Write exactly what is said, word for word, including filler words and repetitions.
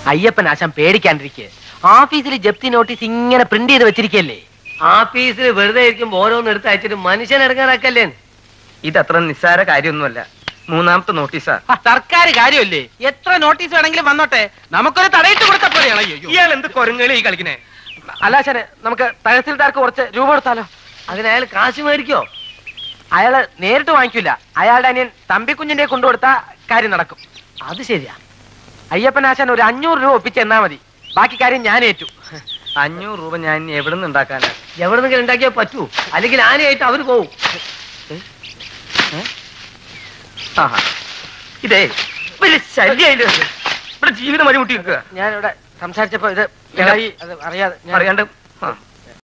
അയ്യപ്പൻ ആശാൻ പേടിക്കാണ്ടിരിക്കെ. ഓഫീസിൽ ജപ്തി നോട്ടീസ് ഇങ്ങനെ പ്രിന്റ് ചെയ്ത് വെച്ചിരിക്കല്ലേ. ആഫീസിൽ വെറുതെ ഇരിക്കുമ്പോ ഓരോന്ന് എടുത്ത് അയച്ചിട്ട് മനുഷ്യൻ എടുക്കാറാക്കല്ലേ. ഇതത്ര നിസ്സാര കാര്യമൊന്നുമല്ല. മൂന്നാമത്തെ നോട്ടീസാ. സർക്കാർ കാര്യമല്ലേ, എത്ര നോട്ടീസ് വേണമെങ്കിലും വന്നോട്ടെ, നമുക്കൊരു തടയിട്ട് കൊടുത്ത പോലെയാണ്. ഇയാൾ എന്ത് കൊരങ്ങളി കളിക്കണേ? അല്ലാശാനെ, നമുക്ക് തഹസിൽദാർക്ക് കുറച്ച് രൂപ കൊടുത്താലോ? അതിന് അയാൾ കാശ് മേടിക്കോ? അയാള് നേരിട്ട് വാങ്ങിക്കില്ല. അയാളുടെ അനിയൻ തമ്പിക്കുഞ്ഞിന്റെ കൊണ്ടുകൊടുത്ത കാര്യം നടക്കും. അത് ശരിയാ. അയ്യപ്പൻ ആശാൻ ഒരു അഞ്ഞൂറ് രൂപ ഒപ്പിച്ച് എന്നാ മതി, ബാക്കി കാര്യം ഞാൻ ഏറ്റു. അഞ്ഞൂറ് രൂപ ഞാൻ ഇനി എവിടെ നിന്ന് ഉണ്ടാക്കാനാ? എവിടെ നിന്നെങ്കിലും ഉണ്ടാക്കിയാ പറ്റൂ, അല്ലെങ്കിൽ ആനയായിട്ട് അവര് പോവും. ഇതേ വലിയ ശല്യായില്ലേ? ഇവിടെ ജീവിതം വഴിമുട്ടി വെക്കുക. ഞാൻ ഇവിടെ സംസാരിച്ചപ്പോ ഇത് അറിയാതെ അറിയാണ്ട്